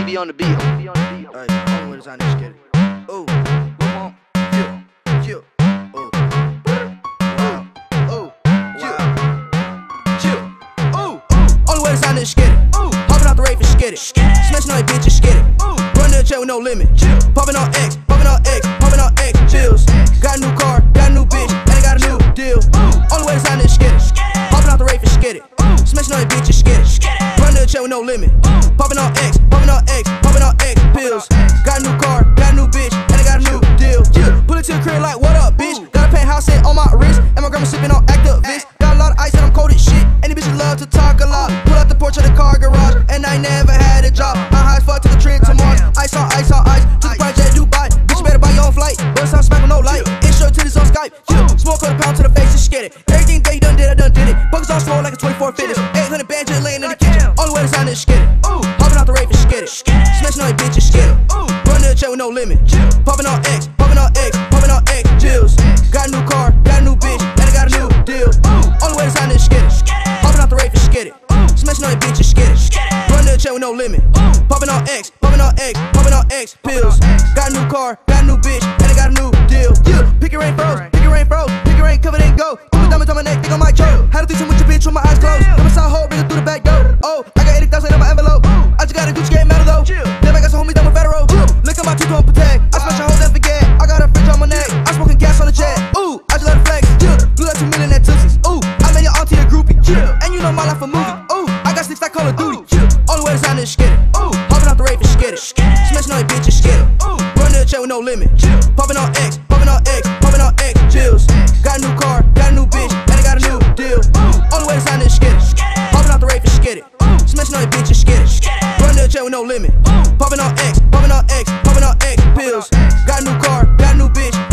TV on the beat. Alright, what is on this kid? Oh, wow. Oh, only way to sign this skitty. Hopping out the rave for skitty. Smashing on your bitch and skitty. Run to the chair with no limit. Popping on X, popping on X, popping on X pills. Got a new car, got a new bitch, and I got a new deal. Only way to sign this skitty. Hopping out the rave for skitty. Smashing on your bitch and skitty. Run to the chair with no limit. Popping on X, popping on X, popping on X pills. Got a new car, got a new bitch, and I got a new deal. Pull it to the crib like, what up, bitch? Got a penthouse set on my wrist, and my grandma sipping on Activist. Got a lot of ice and I'm cold as shit. And these bitches love to talk a lot. Pull out the porch of the car garage, and I never had a job. I high as fuck to the trip to Mars. Ice on ice on ice. To the project Dubai. Bitch, you better buy your own flight. Run some smack with no light. Intro to this on Skype. Smoke on the pound to the face, just get it. Everything that you done did, I done did it. Buckets on slow like a 24 fitness. 800 bands just laying in the kitchen. Only way to sign this skitty. Hopping out the rave and skitty. Smashing on your bitch and skitty. Run to the chair with no limit. Popping on X, popping on X, popping on X pills. Got a new car, got a new bitch, and I got a new deal. Only way to sign this skitty. Hopping out the rave and skitty. Smashing on your bitch and skitty. Run to the chair with no limit. Popping on X, popping on X, popping on X pills. Got a new car, got a new bitch, and I got a new deal. Pick your rain froze, pick your rain froze, pick your rain covered and go. Put diamonds on my neck, think on my choke. Had a threesome with your bitch with my eyes closed. Got my side hole, bring it through the back door. Oh, I got 80,000 in my envelope. I just got a Gucci game metal though. Then I got some homies down with federal. Look at my teeth on protect. I smash a hole and forget. I got a fridge on my neck. I'm smoking gas on the jet. Ooh, I just let it flex. Blew out 2 million at Tootsies. Ooh, I made your auntie a groupie. And you know my life a movie. Ooh, I got sticks like Call of Duty. Only way to sign this skitty. Hopping out the rave and skitty. Smashing on your bitch and skitty. Run to the chair with no limit. Popping on X, popping on X, popping on X pills. Got a new car, got a new bitch, and I got a new deal. Only way to sign this skitty. Hopping out the rave and skitty. Smashing on your bitch and skitty. Run to the chair with no limit. Popping on X, popping on X, popping on X pills. Got a new car, got a new bitch.